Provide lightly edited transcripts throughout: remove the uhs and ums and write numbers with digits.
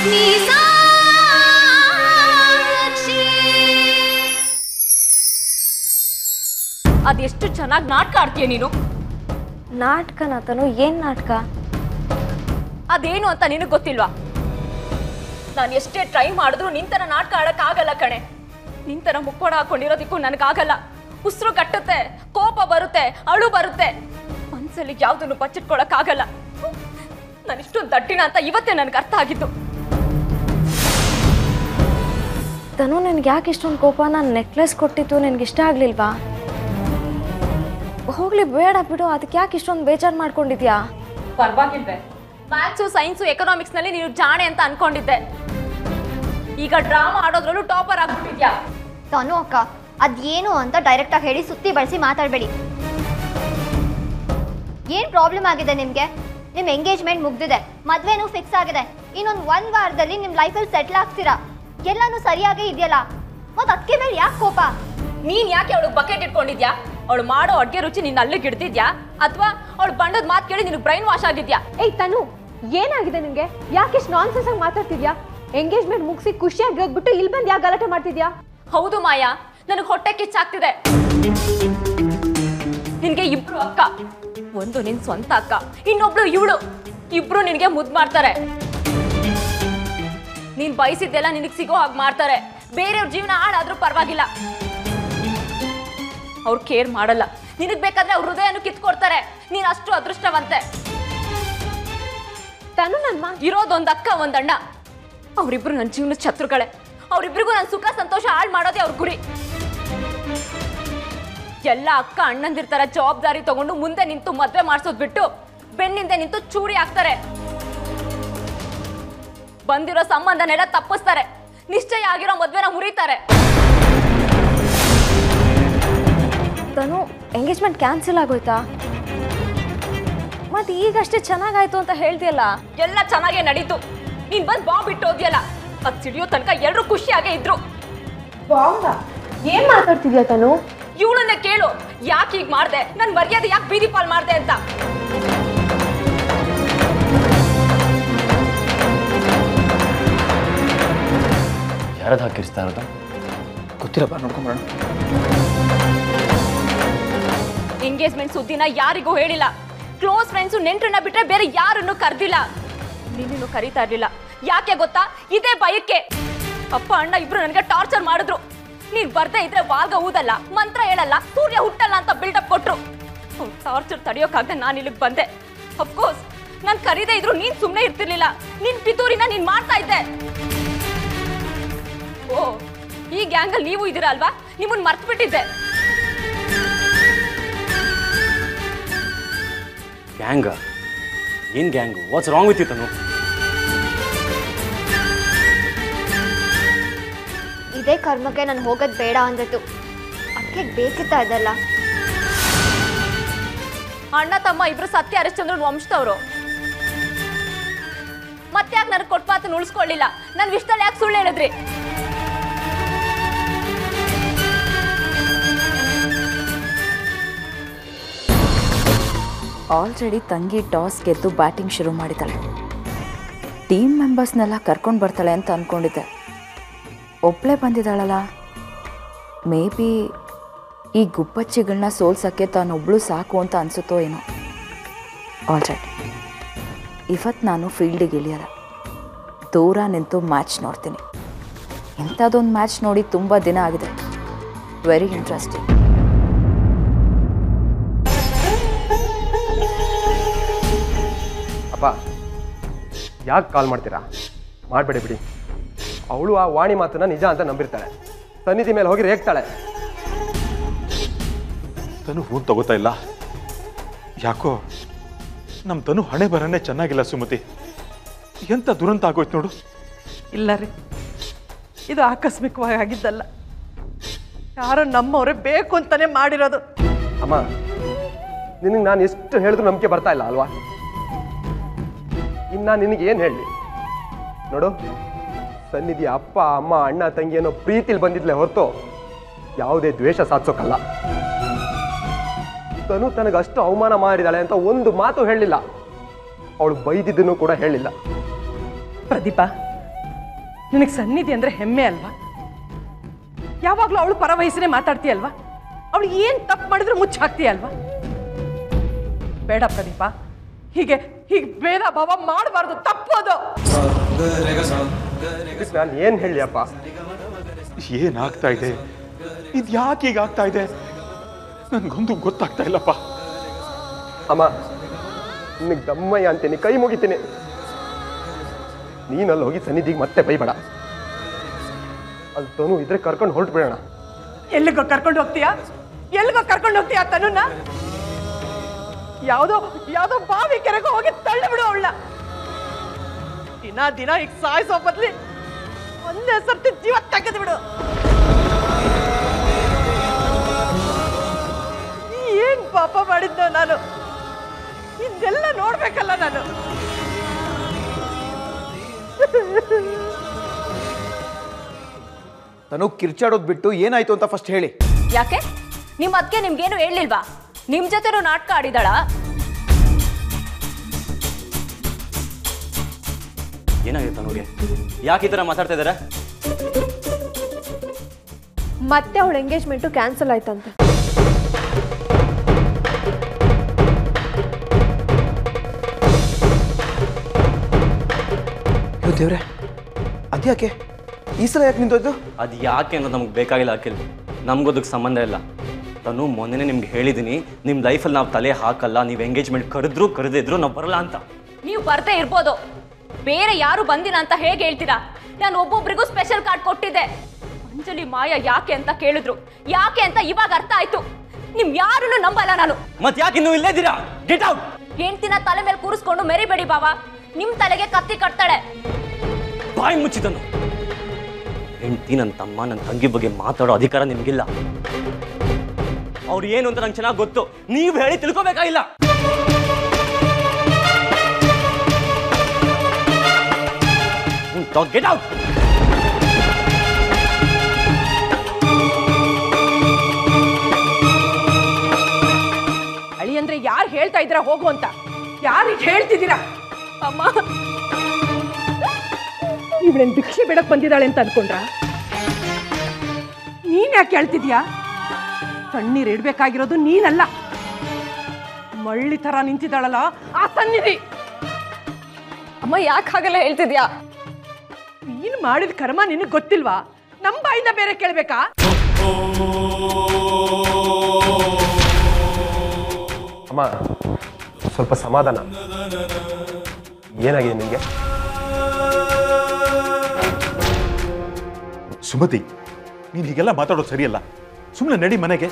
ಅದೆಷ್ಟು ಚೆನ್ನಾಗಿ ನಾಟಕ ಆಡ್ತೀಯ ನೀನು. ನಾಟಕನ ತನು? ಏನ್ ನಾಟಕ? ಅದೇನು ಅಂತ ನಿನಗೆ ಗೊತ್ತಿಲ್ವಾ? ನಾನು ಎಷ್ಟೇ ಟ್ರೈ ಮಾಡಿದ್ರು ನಿಂತರ ನಾಟಕ ಆಡಕ್ ಆಗಲ್ಲ ಕಣೆ. ನಿಂತರ ಮುಕ್ಕೋಡ ಹಾಕೊಂಡಿರೋದಕ್ಕೂ ನನಗಾಗಲ್ಲ. ಉಸಿರು ಕಟ್ಟುತ್ತೆ, ಕೋಪ ಬರುತ್ತೆ, ಅಳು ಬರುತ್ತೆ. ಮನ್ಸಲ್ಲಿ ಯಾವ್ದನ್ನು ಬಚ್ಚಿಟ್ಕೊಳಕ್ ಆಗಲ್ಲ. ನಾನು ಇಷ್ಟೊಂದು ದಡ್ಡಿನ ಅಂತ ಇವತ್ತೇ ನನ್ಗೆ ಅರ್ಥ ಆಗಿದ್ದು. ತನು, ನನ್ಗೆ ಯಾಕೆ ಇಷ್ಟೊಂದು ಕೋಪ? ನಾನು ನೆಕ್ಲೆಸ್ ಕೊಟ್ಟಿದ್ದು ನಿನ್ಗೆ ಇಷ್ಟ ಆಗ್ಲಿಲ್ವಾ? ಹೋಗ್ಲಿ ಬೇಡ ಬಿಡು, ಅದಕ್ಕೆ ಯಾಕೆ ಇಷ್ಟೊಂದು ಬೇಜಾರು ಮಾಡ್ಕೊಂಡಿದ್ಯಾ? ಪರವಾಗಿಲ್ವೇ? ಮ್ಯಾಥ್ಸು, ಸೈನ್ಸು, ಎಕನಾಮಿಕ್ಸ್ ನಲ್ಲಿ ನೀನು ಜಾಣೆ ಅಂತ ಅನ್ಕೊಂಡಿದ್ದೆ. ಈಗ ಡ್ರಾಮಾ ಆಡೋದ್ರಲ್ಲೂ ಟಾಪರ್ ಆಗ್ಬಿಟ್ಟಿದ್ಯಾ. ತನು ಅಕ್ಕ, ಅದೇನು ಅಂತ ಡೈರೆಕ್ಟ್ ಆಗಿ ಹೇಳಿ ಸುತ್ತಿ ಬಳಸಿ ಮಾತಾಡಬೇಡಿ. ಏನ್ ಪ್ರಾಬ್ಲಮ್ ಆಗಿದೆ ನಿಮ್ಗೆ? ನಿಮ್ ಎಂಗೇಜ್ಮೆಂಟ್ ಮುಗ್ದಿದೆ, ಮದ್ವೆನೂ ಫಿಕ್ಸ್ ಆಗಿದೆ. ಇನ್ನೊಂದು 1 ವಾರದಲ್ಲಿ ನಿಮ್ ಲೈಫಲ್ಲಿ ಸೆಟ್ಲ್ ಆಗ್ತೀರಾ. ಎಲ್ಲಾನು ಸರಿಯಾಗೇ ಇದೆಯಲ್ಲ, ಮತ್ ಅದಕ್ಕೆ ಮೇಲೆ ಯಾಕೆ ಕೋಪ? ನೀನ್ ಯಾಕೆ ಅವಳಿಗೆ ಬಕೆಟ್ ಇಟ್ಕೊಂಡಿದ್ಯಾ? ಅವಳು ಮಾಡೋ ಅಡ್ಗೆ ರುಚಿ ನಿನ್ನ ಅಲ್ಲಿಗೆ ಹಿಡ್ದಿದ್ಯಾ, ಅಥವಾ ಅವಳು ಬಂಡದ ಮಾತು ಕೇಳಿ ನಿನಗೆ ಬ್ರೈನ್ ವಾಶ್ ಆಗಿದ್ಯಾ? ಏಯ್ ತನು, ಏನಾಗಿದೆ ನಿನ್ಗೆ? ಯಾಕೆ ಇಷ್ಟು ನಾನ್ಸೆನ್ಸ್ ಆಗಿ ಮಾತಾಡ್ತಿದ್ಯಾ? ಎಂಗೇಜ್ಮೆಂಟ್ ಮುಗಿಸಿ ಖುಷಿಯಾಗಿ ಹೋಗ್ಬಿಟ್ಟು ಇಲ್ಲಿ ಬಂದು ಯಾಕೆ ಗಲಾಟೆ ಮಾಡ್ತಿದ್ಯಾ? ಹೌದು ಮಾಯಾ, ನನಗೆ ಹೊಟ್ಟೆ ಕಿಚ್ಚಾಗ್ತಿದೆ. ನಿನ್ಗೆ ಇಬ್ರು ಅಕ್ಕ, ಒಂದು ನಿನ್ ಸ್ವಂತ ಅಕ್ಕ, ಇನ್ನೊಬ್ಳು ಇವಳು. ಇಬ್ರು ನಿನ್ಗೆ ಮುದ್ದು ಮಾಡ್ತಾರೆ. ನೀನ್ ಬಯಸಿದ್ದೆಲ್ಲ ನಿನಗೆ ಸಿಗೋ ಹಾಗೆ ಮಾಡ್ತಾರೆ. ಬೇರೆಯವ್ರ ಜೀವನ ಹಾಳಾದ್ರೂ ಪರವಾಗಿಲ್ಲ, ಅವ್ರು ಕೇರ್ ಮಾಡಲ್ಲ. ನಿನಗ್ ಬೇಕಾದ್ರೆ ಅವ್ರ ಹೃದಯನು ಕಿತ್ಕೊಡ್ತಾರೆ. ನೀನ್ ಅಷ್ಟು ಅದೃಷ್ಟವಂತೆ. ತನು, ನನ್ನ ಇರೋದೊಂದು ಅಕ್ಕ, ಒಂದಣ್ಣ. ಅವರಿಬ್ರು ನನ್ನ ಜೀವನದ ಶತ್ರುಗಳೇ. ಅವರಿಬ್ರಿಗೂ ನನ್ನ ಸುಖ ಸಂತೋಷ ಹಾಳು ಮಾಡೋದೇ ಅವ್ರ ಗುರಿ. ಎಲ್ಲ ಅಕ್ಕ ಅಣ್ಣಂದಿರ್ತಾರ ಜವಾಬ್ದಾರಿ ತಗೊಂಡು ಮುಂದೆ ನಿಂತು ಮದ್ವೆ ಮಾಡಿಸೋದ್ ಬಿಟ್ಟು ಬೆನ್ನಿಂದ ನಿಂತು ಚೂರಿ ಹಾಕ್ತಾರೆ. ಬಂದಿರೋ ಸಂಬಂಧನೆಲ್ಲ ತಪ್ಪಿಸ್ತಾರೆ. ನಿಶ್ಚಯ ಆಗಿರೋ ಮದ್ವೆನ ಮುರಿತಾರೆ. ತನು, ಎಂಗೇಜ್ಮೆಂಟ್ ಕ್ಯಾನ್ಸಲ್ ಆಗೋಯ್ತಾ? ಮತ್ತೆ ಈಗಷ್ಟೇ ಚೆನ್ನಾಗಾಯ್ತು ಅಂತ ಹೇಳ್ತಿಯಲ್ಲ? ಎಲ್ಲ ಚೆನ್ನಾಗೇ ನಡೀತು. ನೀನ್ ಬಂದ್ ಬಾಂಬ್ ಇಟ್ಟು ಹೋದ್ಯಲ್ಲ, ಅದ್ ಸಿಡಿಯೋ ತನಕ ಎಲ್ರು ಖುಷಿಯಾಗೇ ಇದ್ರು. ಬಾಂಬ? ಏನ್ ಮಾತಾಡ್ತಿದ್ಯಾ ತನು? ಇವಳನ್ನೇ ಕೇಳು, ಯಾಕೆ ಹೀಗ್ ಮಾಡ್ದೆ, ನನ್ ಮರ್ಯಾದೆ ಯಾಕೆ ಬೀದಿ ಪಾಲ್ ಮಾಡ್ದೆ ಅಂತ. ಯಾರದು ಹಾಕಿರ್ಸ್ತಾ ಇರೋದು ಗೊತ್ತಿರಪ್ಪ, ನೋಡ್ಕೊಂಬರೋಣ. ಎಂಗೇಜ್ಮೆಂಟ್ ಸುದ್ದಿನ ಯಾರಿಗೂ ಹೇಳಿಲ್ಲ. ಕ್ಲೋಸ್ ಫ್ರೆಂಡ್ಸು ನೆಂಟ್ರನ್ನ ಬಿಟ್ರೆ ಬೇರೆ ಯಾರನ್ನು ಕರೆದಿಲ್ಲ. ನಿನ್ನೂ ಕರೀತಾ ಇರ್ಲಿಲ್ಲ. ಯಾಕೆ ಗೊತ್ತಾ? ಇದೇ ಭಯಕ್ಕೆ. ಅಪ್ಪ ಅಣ್ಣ ಇಬ್ರು ನನಗೆ ಟಾರ್ಚರ್ ಮಾಡಿದ್ರು. ನೀನ್ ಬರ್ದೇ ಇದ್ರೆ ವಾಗ ಊದಲ್ಲ, ಮಂತ್ರ ಹೇಳಲ್ಲ, ಸೂರ್ಯ ಹುಟ್ಟಲ್ಲ ಅಂತ ಬಿಲ್ಡಪ್ ಕೊಟ್ರು. ಟಾರ್ಚರ್ ತಡೆಯೋಕಾಗದೆ ನಾನು ಇಲ್ಲಿಗೆ ಬಂದೆ. ಅಫ್ಕೋರ್ಸ್ ನಾನು ಕರೀದೇ ಇದ್ರು ನೀನ್ ಸುಮ್ಮನೆ ಇರ್ತಿರ್ಲಿಲ್ಲ. ನಿನ್ ಪಿತೂರಿನ ನೀನ್ ಮಾಡ್ತಾ ಇದ್ದೆ. ಓ, ಈ ಗ್ಯಾಂಗಲ್ಲಿ ನೀವು ಇದ್ದೀರಾ ಅಲ್ವಾ? ನಿಮ್ಮನ್ನ ಮರ್ತು ಬಿಟ್ಟಿದ್ದೆ. ಗ್ಯಾಂಗ? ಏನ್ gang? What's wrong with you Tanu? ಇದೇ ಕರ್ಮಕ್ಕೆ ನಾನು ಹೋಗೋದು ಬೇಡ ಅಂದಿತ್ತು. ಅದಕ್ಕೆ ಬೇಕಿತ್ತಾ ಇದೆಲ್ಲ? ಅಣ್ಣ ತಮ್ಮ ಇಬ್ರು ಸತ್ಯ ಹರಿಶ್ಚಂದ್ರನ್ ವಂಶದವರು. ಮತ್ತೆ ಯಾಕೆ ನನಗೆ ಕೊಟ್ಟ ಮಾತನ್ನು ಉಳಿಸ್ಕೊಳ್ಳಿಲ್ಲ? ನನ್ನ ವಿಷಯದಲ್ಲಿ ಯಾಕೆ ಸುಳ್ಳು ಹೇಳಿದ್ರಿ? ಆಲ್ರೆಡಿ ತಂಗಿ ಟಾಸ್ ಗೆದ್ದು ಬ್ಯಾಟಿಂಗ್ ಶುರು ಮಾಡಿದ್ದಾಳೆ. ಟೀಮ್ ಮೆಂಬರ್ಸ್ನೆಲ್ಲ ಕರ್ಕೊಂಡು ಬರ್ತಾಳೆ ಅಂತ ಅಂದ್ಕೊಂಡಿದ್ದೆ. ಒಬ್ಬಳೇ ಬಂದಿದ್ದಾಳಲ್ಲ, ಮೇ ಬಿ ಈ ಗುಪ್ಪಚ್ಚಿಗಳನ್ನ ಸೋಲ್ಸೋಕ್ಕೆ ತಾನೊಬ್ಬಳು ಸಾಕು ಅಂತ ಅನಿಸುತ್ತೋ ಏನೋ. ಆಲ್ ರೈಟ್, ಇವತ್ತು ನಾನು ಫೀಲ್ಡಿಗೆ ಇಳಿಯಲ್ಲ, ದೂರ ನಿಂತು ಮ್ಯಾಚ್ ನೋಡ್ತೀನಿ. ಇಂಥದ್ದೊಂದು ಮ್ಯಾಚ್ ನೋಡಿ ತುಂಬ ದಿನ ಆಗಿದೆ. Very interesting. ಅಪ್ಪ, ಯಾಕೆ ಕಾಲ್ ಮಾಡ್ತೀರಾ? ಮಾಡಬೇಡಿ ಬಿಡಿ. ಅವಳು ಆ ವಾಣಿ ಮಾತನ್ನ ನಿಜ ಅಂತ ನಂಬಿರ್ತಾಳೆ. ಸನ್ನಿಧಿ ಮೇಲೆ ಹೋಗಿ ರೇಗ್ತಾಳೆ. ತನು ಫೋನ್ ತಗೋತಾ ಇಲ್ಲ. ಯಾಕೋ ನಮ್ಮ ತನು ಹಣೆ ಬರನೇ ಚೆನ್ನಾಗಿಲ್ಲ ಸುಮತಿ. ಎಂಥ ದುರಂತ ಆಗೋಯ್ತು ನೋಡು. ಇಲ್ಲ ರೀ, ಇದು ಆಕಸ್ಮಿಕವಾಗಿ ಆಗಿದ್ದಲ್ಲ. ಯಾರೋ ನಮ್ಮವರೇ ಬೇಕು ಅಂತಾನೆ ಮಾಡಿರೋದು. ಅಮ್ಮ, ನಿನಗೆ ನಾನು ಎಷ್ಟು ಹೇಳಿದ್ರು ನಂಬಿಕೆ ಬರ್ತಾ ಇಲ್ಲ ಅಲ್ವಾ? ಇನ್ನು ನಿನಗೆ ಏನು ಹೇಳಲಿ? ನೋಡು, ಸನ್ನಿಧಿ ಅಪ್ಪ ಅಮ್ಮ ಅಣ್ಣ ತಂಗಿ ಅನ್ನೋ ಪ್ರೀತಿಲಿ ಬಂದಿದ್ಲೆ ಹೊರತು ಯಾವುದೇ ದ್ವೇಷ ಸಾಧಿಸೋಕ್ಕಲ್ಲ. ತನು ತನಗಷ್ಟು ಅವಮಾನ ಮಾಡಿದಾಳೆ ಅಂತ ಒಂದು ಮಾತು ಹೇಳಲಿಲ್ಲ. ಅವಳು ಬೈದಿದ್ದನ್ನು ಕೂಡ ಹೇಳಿಲ್ಲ. ಪ್ರದೀಪ, ನಿನಗೆ ಸನ್ನಿಧಿ ಅಂದರೆ ಹೆಮ್ಮೆ ಅಲ್ವಾ? ಯಾವಾಗಲೂ ಅವಳು ಪರ ವಯಸ್ಸನ್ನೇ ಮಾತಾಡ್ತೀಯಲ್ವಾ? ಅವಳು ಏನು ತಪ್ಪು ಮಾಡಿದ್ರು ಮುಚ್ಚಿ ಹಾಕ್ತೀಯಲ್ವಾ? ಬೇಡ ಪ್ರದೀಪ, ಹೀಗೆ ಭೇದ ಭಾವ ಮಾಡಬಾರ್ದು, ತಪ್ಪೋದು. ನಾನು ಏನು ಹೇಳಿಯಪ್ಪ? ಏನಾಗ್ತಾ ಇದೆ? ಇದು ಯಾಕೆ ಈಗ ಆಗ್ತಾ ಇದೆ? ನನ್ಗೊಂದು ಗೊತ್ತಾಗ್ತಾ ಇಲ್ಲಪ್ಪ. ಅಮ್ಮ, ನಿನಗೆ ದಮ್ಮಯ್ಯ ಅಂತೀನಿ, ಕೈ ಮುಗಿತೀನಿ. ನೀನಲ್ಲಿ ಹೋಗಿ ಸನ್ನಿಧಿಗೆ ಮತ್ತೆ ಬೈಬೇಡ. ಅಲ್ಲಿ ತನು ಇದ್ರೆ ಕರ್ಕೊಂಡು ಹೊರಟುಬಿಡೋಣ. ಎಲ್ಲಿಗೋ ಕರ್ಕೊಂಡು ಹೋಗ್ತೀಯಾ? ಎಲ್ಲಿಗೋ ಕರ್ಕೊಂಡು ಹೋಗ್ತೀಯಾ ತನುನ? ಯಾವುದೋ ಬಾವಿ ಕೆರೆಗೂ ಹೋಗಿ ತಳ್ಳಿ ಬಿಡು ಅವಳ. ದಿನ ಈಗ ಸಾಯಿಸೋ ಬದ್ಲಿ ಒಂದೇ ಸರ್ತಿ ಜೀವ ತೆಗೆದು ಬಿಡು. ಏನ್ ಪಾಪ ಮಾಡಿದ್ದೋ ನಾನು, ಇದೆಲ್ಲ ನೋಡ್ಬೇಕಲ್ಲ ನಾನು. ತನು ಕಿರ್ಚಾಡೋದು ಬಿಟ್ಟು ಏನಾಯ್ತು ಅಂತ ಫಸ್ಟ್ ಹೇಳಿ. ಯಾಕೆ ನಿಮ್ಮ ಅದಕ್ಕೆ ನಿಮ್ಗೇನು ಹೇಳಿಲ್ವಾ? ನಿಮ್ ಜೊತೆನೂ ನಾಟಕ ಆಡಿದಾಳ? ಏನಾಗಿದೆ ತನುಗೆ? ಯಾಕೆ ಈ ಥರ ಮಾತಾಡ್ತಾ ಇದ್ದಾರೆ? ಮತ್ತೆ ಅವಳ ಎಂಗೇಜ್ಮೆಂಟು ಕ್ಯಾನ್ಸಲ್ ಆಯ್ತಂತೆ. ದೇವ್ರೆ, ಅದ್ಯಾಕೆ ಈ ಸಲ ಯಾಕೆ ನಿಂತೋಯ್ತು? ಅದು ಯಾಕೆ ಅನ್ನೋದು ನಮಗೆ ಬೇಕಾಗಿಲ್ಲ ಅಖಿಲ್. ನಮಗೋದಕ್ಕೆ ಸಂಬಂಧ ಇಲ್ಲ. ತನು ಮೊನ್ನೆ ನಿಮ್ಗೆ ಹೇಳಿದ್ದೀನಿ, ನಿಮ್ಮ ಲೈಫಲ್ಲಿ ನಾವು ತಲೆ ಹಾಕಲ್ಲ, ನೀವು ಎಂಗೇಜ್ಮೆಂಟ್ ಕರೆದಿದ್ರು ನಾವು ಬರಲ್ಲ ಅಂತ. ನೀವು ಬರ್ದೇ ಇರ್ಬೋದು, ಬೇರೆ ಯಾರು ಬಂದಿಲ್ಲ ಅಂತ ಹೇಗೆ ಹೇಳ್ತೀರಾ? ನಾನು ಒಬ್ಬೊಬ್ರಿಗೂ ಸ್ಪೆಷಲ್ ಕಾರ್ಡ್ ಕೊಟ್ಟಿದ್ದೆ. ಅಂಜಲಿ ಮಾಯಾ ಯಾಕೆ ಅಂತ ಕೇಳಿದ್ರು, ಯಾಕೆ ಅಂತ ಇವಾಗ ಅರ್ಥ ಆಯ್ತು. ನಿಮ್ ಯಾರನ್ನು ನಂಬಲ್ಲ ನಾನು. ಮತ್ತೆ ಯಾಕೆ ಇನ್ನೂ ಇಲ್ಲೇ ಇದ್ದೀರಾ? Get out. ಹೆಂಡ್ತಿನ ತಲೆ ಮೇಲೆ ಕೂರಿಸ್ಕೊಂಡು ಮೆರಿಬೇಡಿ ಬಾವಾ, ನಿಮ್ ತಲೆಗೆ ಕತ್ತಿ ಕಟ್ತಾಳೆ. ಬಾಯಿ ಮುಚ್ಚಿದನು. ಹೆಂಡ್ತಿ, ನನ್ನ ತಮ್ಮ, ನನ್ನ ತಂಗಿ ಬಗ್ಗೆ ಮಾತಾಡೋ ಅಧಿಕಾರ ನಿಮಗಿಲ್ಲ. ಅವ್ರು ಏನು ಅಂತ ನಂಗೆ ಚೆನ್ನಾಗಿ ಗೊತ್ತು. ನೀವು ಹೇಳಿ ತಿಳ್ಕೊಬೇಕಾಗಿಲ್ಲ. Get out. ಅಳಿ ಅಂದ್ರೆ ಯಾರು ಹೇಳ್ತಾ ಇದ್ದೀರಾ ಹೋಗು ಅಂತ? ಯಾರಿಗೆ ಹೇಳ್ತಿದ್ದೀರಾ? ಅಮ್ಮ, ಇವಳೇನ್ ಭಿಕ್ಷೆ ಬೇಡಕ್ ಬಂದಿದ್ದಾಳೆ ಅಂತ ಅನ್ಕೊಂಡ್ರ? ನೀನ್ ಯಾಕೆ ಹೇಳ್ತಿದ್ಯಾ? ಕಣ್ಣೀರ್ ಇಡ್ಬೇಕಾಗಿರೋದು ನೀನಲ್ಲ, ಮಳ್ಳಿ ತರ ನಿಂತಿದ್ದಾಳಲ್ಲ ಆ ಸನ್ನಿಧಿ. ಅಮ್ಮ ಯಾಕೆ ಹಾಗೆಲ್ಲ ಹೇಳ್ತಿದ್ಯಾ? ನೀನು ಮಾಡಿದ ಕರ್ಮ ನಿನಗೆ ಗೊತ್ತಿಲ್ವಾ? ನಮ್ಮ ಬಾಯಿಂದ ಬೇರೆ ಕೇಳ್ಬೇಕಾ? ಅಮ್ಮ, ಸ್ವಲ್ಪ ಸಮಾಧಾನ. ಏನಾಗಿದೆ ನಿಮಗೆ? ಸುಮತಿ, ನೀನು ಹೀಗೆಲ್ಲ ಮಾತಾಡೋದು ಸರಿಯಲ್ಲ. ಸುಮ್ಮನೆ ನಡಿ ಮನೆಗೆ.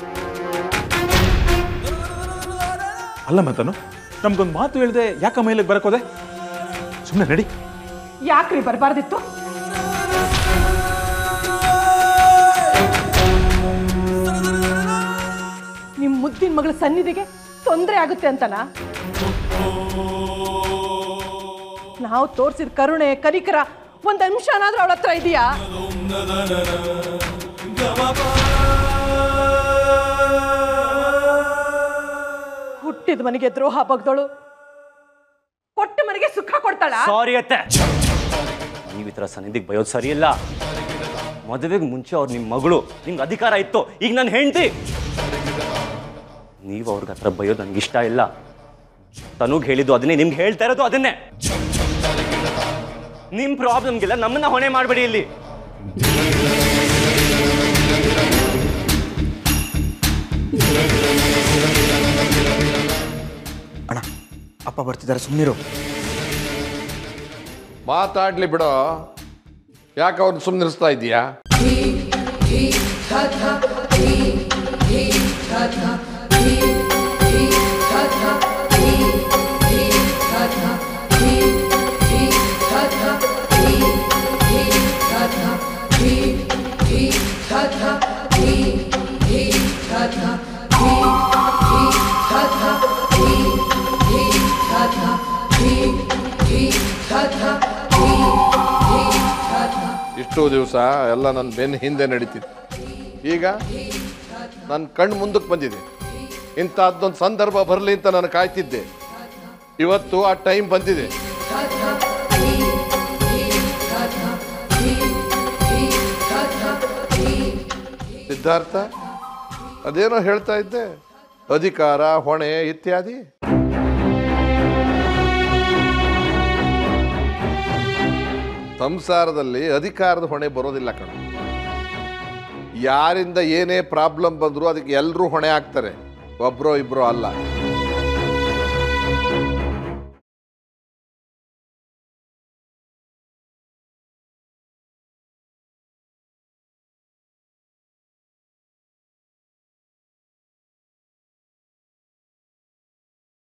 ಅಲ್ಲ ಮತ್ತನು, ನಮ್ಗೊಂದು ಮಾತು ಹೇಳ್ದೆ ಯಾಕ ಮೈಲಿಗೆ ಬರಕೋದೆ? ಸುಮ್ಮನೆ ನಡಿ. ಯಾಕ್ರಿ ಬರಬಾರ್ದಿತ್ತು? ನಿಮ್ ಮುದ್ದಿನ ಮಗಳ ಸನ್ನಿಧಿಗೆ ತೊಂದರೆ ಆಗುತ್ತೆ ಅಂತನಾ? ನಾವು ತೋರಿಸಿದ ಕರುಣೆ ಕನಿಕರ ಒಂದ್ ಅಂಶನಾದ್ರೂ ಅವಳ ಹತ್ರ ಇದೆಯಾ? ಹುಟ್ಟಿದ ಮನೆಗೆ ದ್ರೋಹ ಬಗ್ದಳು, ಕೊಟ್ಟ ಮನೆಗೆ ಸುಖ ಕೊಡ್ತಾಳ. ಸಾರಿ ಅತ್ತೆ, ನೀವು ಈ ಥರ ಸನ್ನಿಧಿಗೆ ಬಯೋದು ಸರಿ ಇಲ್ಲ. ಮದುವೆಗೆ ಮುಂಚೆ ಅವ್ರು ನಿಮ್ಮ ಮಗಳು, ನಿಮ್ಗೆ ಅಧಿಕಾರ ಇತ್ತು. ಈಗ ನನ್ನ ಹೆಂಡತಿ, ನೀವು ಅವ್ರಿಗೆ ಹತ್ರ ಬಯೋದು ನನಗೆ ಇಷ್ಟ ಇಲ್ಲ. ತನುಗ್ ಹೇಳಿದ್ದು ಅದನ್ನೇ, ನಿಮ್ಗೆ ಹೇಳ್ತಾ ಇರೋದು ಅದನ್ನೇ. ನಿಮ್ಮ ಪ್ರಾಬ್ಲಮ್ಗೆಲ್ಲ ನಮ್ಮನ್ನ ಹೊಣೆ ಮಾಡಬೇಡಿ ಇಲ್ಲಿ. ಅಣ್ಣ, ಅಪ್ಪ ಬರ್ತಿದ್ದಾರೆ, ಸುಮ್ಮನಿರು. ಮಾತಾಡ್ಲಿ ಬಿಡೋ, ಯಾಕೆ ಅವ್ರನ್ನ ಸುಮ್ಮನಿರಿಸ್ತಾ ಇದೀಯಾ? ಇಷ್ಟು ದಿವಸ ಎಲ್ಲ ನನ್ನ ಬೆನ್ನ ಹಿಂದೆ ನಡೀತಿತ್ತು. ಈಗ ನನ್ನ ಕಣ್ಣು ಮುಂದಕ್ಕೆ ಬಂದಿದೆ. ಇಂಥದ್ದೊಂದು ಸಂದರ್ಭ ಬರಲಿ ಅಂತ ನಾನು ಕಾಯ್ತಿದ್ದೆ. ಇವತ್ತು ಆ ಟೈಮ್ ಬಂದಿದೆ. ಸಿದ್ಧಾರ್ಥ ಅದೇನೋ ಹೇಳ್ತಾ ಇದ್ದೆ, ಅಧಿಕಾರ ಹೊಣೆ ಇತ್ಯಾದಿ. ಸಂಸಾರದಲ್ಲಿ ಅಧಿಕಾರದ ಹೊಣೆ ಬರೋದಿಲ್ಲ ಕಣ. ಯಾರಿಂದ ಏನೇ ಪ್ರಾಬ್ಲಮ್ ಬಂದರೂ ಅದಕ್ಕೆ ಎಲ್ಲರೂ ಹೊಣೆ ಆಗ್ತಾರೆ, ಒಬ್ಬರೋ ಇಬ್ಬರೋ ಅಲ್ಲ.